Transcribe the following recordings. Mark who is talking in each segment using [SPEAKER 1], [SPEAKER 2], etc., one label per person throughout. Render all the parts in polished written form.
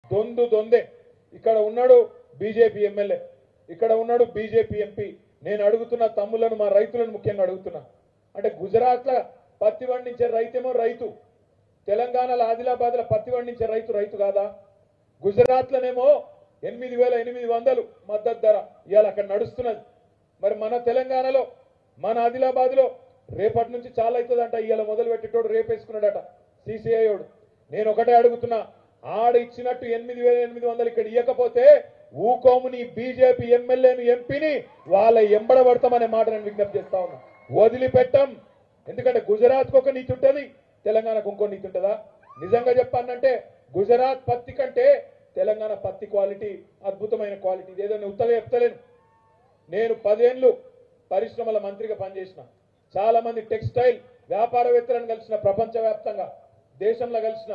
[SPEAKER 1] దొందే ఇక్కడ ఉన్నాడు BJP MLA, ఇక్కడ ఉన్నాడు బీజేపీ ఎంపీ. నేను అడుగుతున్న తమ్ములను, మా రైతులను ముఖ్యంగా అడుగుతున్నా. అంటే గుజరాత్లో పత్తి పండించే రైతేమో రైతు, తెలంగాణలో ఆదిలాబాద్లో పత్తి పండించే రైతు కాదా? గుజరాత్లోనేమో 8,800 మద్దతు ధర ఇవాళ అక్కడ నడుస్తున్నది. మరి మన తెలంగాణలో, మన ఆదిలాబాద్లో రేపటి నుంచి చాలా అవుతుందంట. ఇవాళ మొదలు పెట్టేటోడు రేపేసుకున్నాడట సిసిఐోడు. నేను ఒకటే అడుగుతున్నా, ఆడ ఇచ్చినట్టు 8,800 ఇక్కడ ఇవ్వకపోతే ఊకోముని బీజేపీ ఎమ్మెల్యేను, ఎంపీని వాళ్ళ ఎంబడబడతామనే మాట నేను విజ్ఞప్తి చేస్తా ఉన్నా. వదిలిపెట్టం. ఎందుకంటే గుజరాత్కు ఒక నీతి ఉంటుంది, తెలంగాణకు ఇంకో నీతి ఉంటుందా? నిజంగా చెప్పానంటే గుజరాత్ పత్తి కంటే తెలంగాణ పత్తి క్వాలిటీ అద్భుతమైన క్వాలిటీ. ఇదేదో నేను ఉత్తగా చెప్తలేను. నేను 10 ఏళ్ళు పరిశ్రమల మంత్రిగా పనిచేసిన, చాలా మంది టెక్స్టైల్ వ్యాపారవేత్తలను కలిసిన, ప్రపంచవ్యాప్తంగా దేశంలో కలిసిన.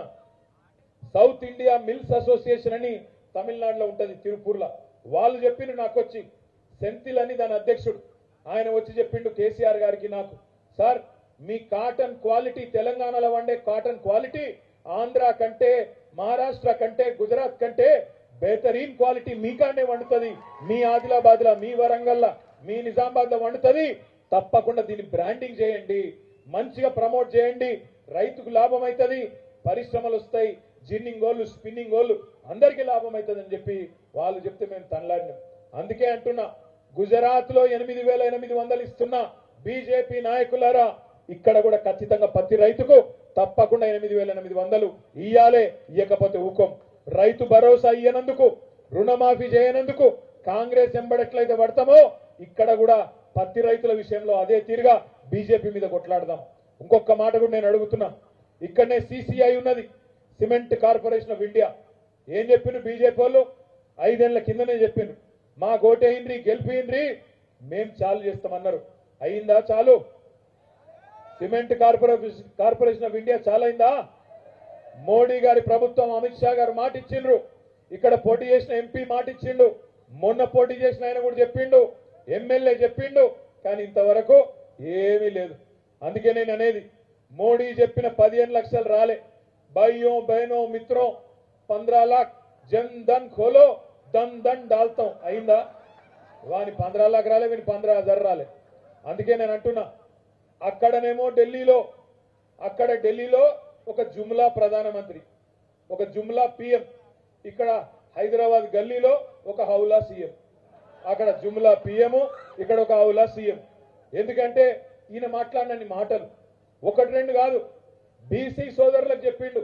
[SPEAKER 1] సౌత్ ఇండియా మిల్స్ అసోసియేషన్ అని తమిళనాడులో ఉంటుంది, తిరుపూర్లో. వాళ్ళు చెప్పిండు నాకు వచ్చి, సెంథిల్ అని దాని అధ్యక్షుడు, ఆయన వచ్చి చెప్పిండు కేసీఆర్ గారికి, నాకు, సార్ మీ కాటన్ క్వాలిటీ, తెలంగాణలో వండే కాటన్ క్వాలిటీ ఆంధ్ర కంటే, మహారాష్ట్ర కంటే, గుజరాత్ కంటే బెహతరీన్ క్వాలిటీ మీకానే వండుతుంది. మీ ఆదిలాబాద్లో, మీ వరంగల్లో, మీ నిజామాబాద్లో వండుతుంది. తప్పకుండా దీన్ని బ్రాండింగ్ చేయండి, మంచిగా ప్రమోట్ చేయండి, రైతుకు లాభం అవుతుంది, పరిశ్రమలు వస్తాయి, జిన్నింగ్ వాళ్ళు, స్పిన్నింగ్ వాళ్ళు అందరికీ లాభం అవుతుందని చెప్పి వాళ్ళు చెప్తే మేము తనలాడినాం. అందుకే అంటున్నా, గుజరాత్లో 8,800 ఇస్తున్న బీజేపీ నాయకులారా, ఇక్కడ కూడా ఖచ్చితంగా ప్రతి రైతుకు తప్పకుండా 8,800 ఇయ్యాలే. ఇయ్యకపోతే ఊకం. రైతు భరోసా ఇయ్యనందుకు, రుణమాఫీ చేయనందుకు కాంగ్రెస్ ఎంబడెట్లయితే పడతామో ఇక్కడ కూడా పత్తి రైతుల విషయంలో అదే తీరుగా బీజేపీ మీద కొట్లాడదాం. ఇంకొక మాట కూడా నేను అడుగుతున్నా. ఇక్కడనే సిసిఐ ఉన్నది, సిమెంట్ కార్పొరేషన్ ఆఫ్ ఇండియా. ఏం చెప్పిండ్రు బీజేపీ వాళ్ళు? 5 ఏళ్ల కిందనే చెప్పిండ్రు, మా ఓటేయండ్రి, గెలిపియండ్రి, మేం చాలు చేస్తామన్నారు. అయిందా చాలు? సిమెంట్ కార్పొరేషన్ ఆఫ్ ఇండియా చాలైందా? మోడీ గారి ప్రభుత్వం, అమిత్ షా గారు మాట ఇచ్చిండ్రు. ఇక్కడ పోటీ చేసిన ఎంపీ మాట ఇచ్చిండు, మొన్న పోటీ చేసిన ఆయన కూడా చెప్పిండు, ఎమ్మెల్యే చెప్పిండు, కానీ ఇంతవరకు ఏమీ లేదు. అందుకే నేను అనేది, మోడీ చెప్పిన 15 లక్షలు రాలే. भाइयों बहनों मित्रों 15 लाख जन धन खोलो, धन धन डालता हूं. అయిందా? వాని 15 लाख రాలే, వీని 15,000 రాలే. అందుకే నేను అంటున్నా, అక్కడనేమో ఢిల్లీలో ఒక జుమ్లా ప్రధానమంత్రి, ఒక జుమ్లా పిఎం, ఇక్కడ హైదరాబాద్ గల్లీలో ఒక హౌలా సీఎం. అక్కడ జుమ్లా పిఎం, ఇక్కడ ఒక హౌలా సీఎం. ఎందుకంటే ఈయన మాట్లాడినన్ని మాటలు ఒకటి రెండు కాదు. బీసీ సోదరులకు చెప్పిండు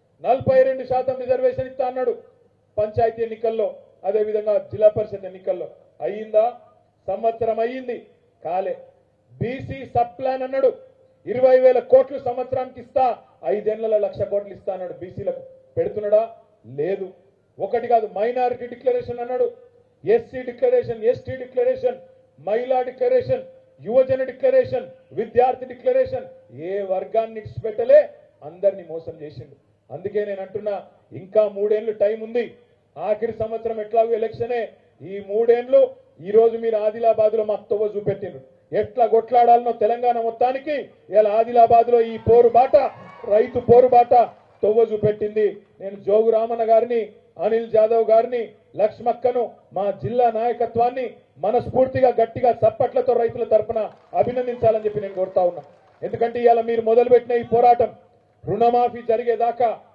[SPEAKER 1] 42% రిజర్వేషన్ ఇస్తా అన్నాడు పంచాయతీ ఎన్నికల్లో, అదేవిధంగా జిల్లా పరిషత్ ఎన్నికల్లో. అయ్యిందా? సంవత్సరం అయ్యింది, కాలే. బీసీ సబ్ ప్లాన్ అన్నాడు, 20,000 కోట్లు సంవత్సరానికి ఇస్తా, 5 ఏళ్లలో 1,00,000 కోట్లు ఇస్తా అన్నాడు. బీసీలకు పెడుతున్నాడా? లేదు. ఒకటి కాదు, మైనారిటీ డిక్లరేషన్ అన్నాడు, ఎస్సీ డిక్లరేషన్, ఎస్టీ డిక్లరేషన్, మహిళా డిక్లరేషన్, యువజన డిక్లరేషన్, విద్యార్థి డిక్లరేషన్, ఏ వర్గాన్ని ఇచ్చిపెట్టలే, అందరినీ మోసం చేసిండు. అందుకే నేను అంటున్నా, ఇంకా 3 ఏళ్లు టైం ఉంది. ఆఖరి సంవత్సరం ఎట్లాగో ఎలక్షనే. ఈ 3 ఏళ్లు ఈ రోజు మీరు ఆదిలాబాద్ లో మాకు తొవ్వ చూపెట్టిండ్రు. ఎట్లా కొట్లాడాలనో తెలంగాణ మొత్తానికి ఇలా ఆదిలాబాద్ లో ఈ పోరుబాట, రైతు పోరుబాట తొవ్వ చూపెట్టింది. నేను జోగు రామన్న గారిని, అనిల్ జాదవ్ గారిని, లక్ష్మక్కను, మా జిల్లా నాయకత్వాన్ని మనస్ఫూర్తిగా గట్టిగా చప్పట్లతో రైతుల తరఫున అభినందించాలని చెప్పి నేను కోరుతా ఉన్నా. ఎందుకంటే ఇవాళ మీరు మొదలుపెట్టిన ఈ పోరాటం రుణమాఫీ జరిగేదాకా